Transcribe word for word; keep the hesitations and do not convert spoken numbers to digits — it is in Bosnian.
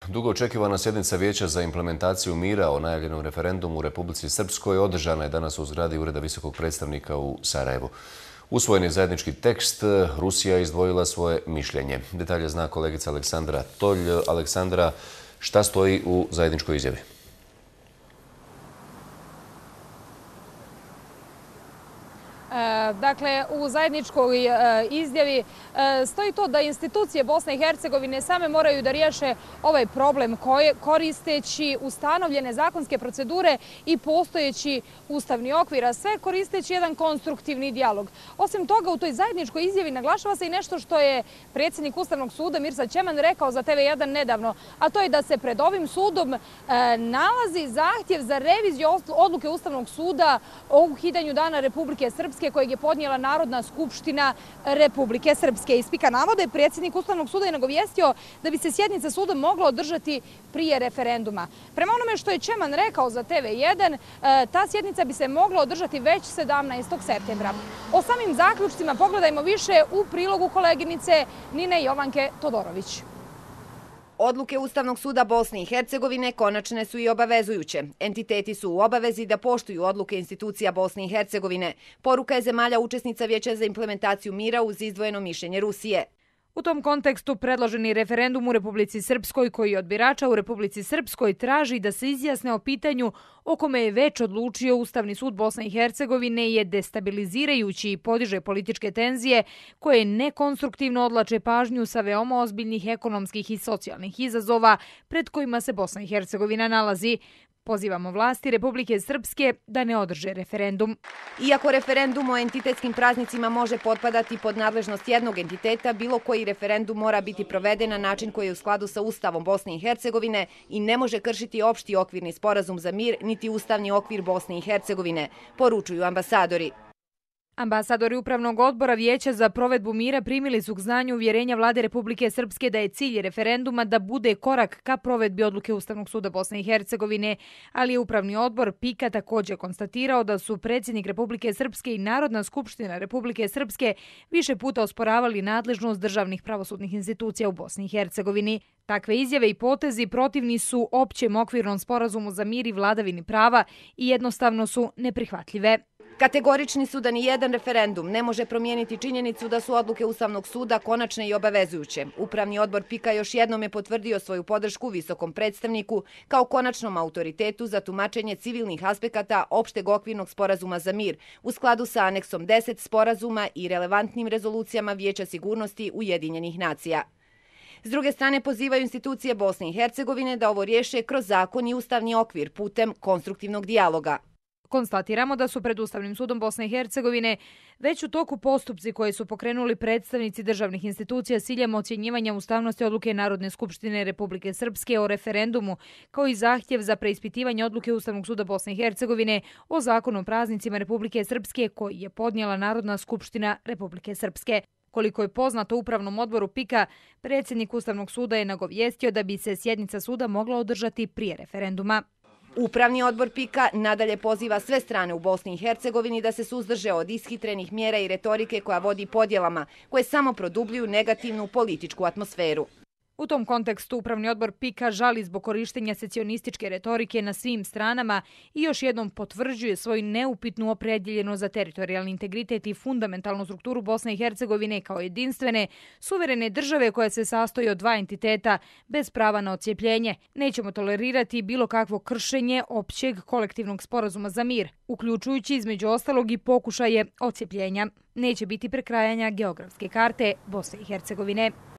Dugo očekivana sjednica Vijeća za implementaciju mira o najavljenom referendumu u Republici Srpskoj održana je danas u zgradi Ureda visokog predstavnika u Sarajevu. Usvojen je zajednički tekst, Rusija je izdvojila svoje mišljenje. Detalje zna kolegica Aleksandra Tolj. Aleksandra, šta stoji u zajedničkoj izjavi? Dakle, u zajedničkoj izjavi stoji to da institucije Bosne i Hercegovine same moraju da riješe ovaj problem koristeći ustanovljene zakonske procedure i postojeći ustavni okvir, a sve koristeći jedan konstruktivni dijalog. Osim toga, u toj zajedničkoj izjavi naglašava se i nešto što je predsjednik Ustavnog suda Mirsad Ćeman rekao za T V jedan nedavno, a to je da se pred ovim sudom nalazi zahtjev za reviziju odluke Ustavnog suda o ukidanju Dana Republike Srpske kojeg je podnijela Narodna skupština Republike Srpske. Iz pika navode, predsjednik Ustavnog suda je nagovijestio da bi se sjednica suda mogla održati prije referenduma. Prema onome što je Ćeman rekao za T V jedan, ta sjednica bi se mogla održati već sedamnaestog septembra. O samim zaključcima pogledajmo više u prilogu koleginice Nine Jovanke Todorović. Odluke Ustavnog suda Bosne i Hercegovine konačne su i obavezujuće. Entiteti su u obavezi da poštuju odluke institucija Bosne i Hercegovine. Poruka je zemalja učesnica Vijeća za implementaciju mira uz izdvojeno mišljenje Rusije. U tom kontekstu predloženi referendum u Republici Srpskoj koji od birača u Republici Srpskoj traži da se izjasne o pitanju o kome je već odlučio Ustavni sud Bosne i Hercegovine je destabilizirajući i podiže političke tenzije koje nekonstruktivno odlače pažnju sa veoma ozbiljnih ekonomskih i socijalnih izazova pred kojima se Bosna i Hercegovina nalazi. Pozivamo vlasti Republike Srpske da ne održe referendum. Iako referendum o entitetskim praznicima može potpadati pod nadležnost jednog entiteta, bilo koji referendum mora biti proveden na način koji je u skladu sa Ustavom Bosne i Hercegovine i ne može kršiti opšti okvirni sporazum za mir niti ustavni okvir Bosne i Hercegovine, poručuju ambasadori. Ambasadori Upravnog odbora Vijeća za provedbu mira primili su k znanju uvjerenja vlade Republike Srpske da je cilj referenduma da bude korak ka provedbi odluke Ustavnog suda Bosne i Hercegovine, ali je Upravni odbor PIK-a također konstatirao da su predsjednik Republike Srpske i Narodna skupština Republike Srpske više puta osporavali nadležnost državnih pravosudnih institucija u Bosni i Hercegovini. Takve izjave i potezi protivni su općem okvirnom sporazumu za mir i vladavini prava i jednostavno su neprihvatljive. Kategorični su da ni jedan referendum ne može promijeniti činjenicu da su odluke Ustavnog suda konačne i obavezujuće. Upravni odbor PIK-a još jednom je potvrdio svoju podršku visokom predstavniku kao konačnom autoritetu za tumačenje civilnih aspekata opšteg okvirnog sporazuma za mir u skladu sa aneksom deset sporazuma i relevantnim rezolucijama Vijeća sigurnosti Ujedinjenih nacija. S druge strane, pozivaju institucije Bosne i Hercegovine da ovo riješe kroz zakon i ustavni okvir putem konstruktivnog dijaloga. Konstatiramo da su pred Ustavnim sudom Bosne i Hercegovine već u toku postupci koje su pokrenuli predstavnici državnih institucija s ciljem ocjenjivanja ustavnosti odluke Narodne skupštine Republike Srpske o referendumu, kao i zahtjev za preispitivanje odluke Ustavnog suda Bosne i Hercegovine o zakonu o praznicima Republike Srpske koji je podnijela Narodna skupština Republike Srpske. Koliko je poznato Upravnom odboru PIK-a, predsjednik Ustavnog suda je nagovijestio da bi se sjednica suda mogla održati prije referenduma. Upravni odbor PIK-a nadalje poziva sve strane u Bosni i Hercegovini da se suzdrže od ishitrenih mjera i retorike koja vodi podjelama, koje samo produbljuju negativnu političku atmosferu. U tom kontekstu Upravni odbor PIK-a žali zbog korištenja secesionističke retorike na svim stranama i još jednom potvrđuje svoju neupitnu opredjeljenost za teritorijalni integritet i fundamentalnu strukturu Bosne i Hercegovine kao jedinstvene, suverene države koja se sastoji od dva entiteta bez prava na odcijepljenje. Nećemo tolerirati bilo kakvo kršenje općeg kolektivnog sporazuma za mir, uključujući između ostalog i pokušaje odcijepljenja. Neće biti prekrajanja geografske karte Bosne i Hercegovine.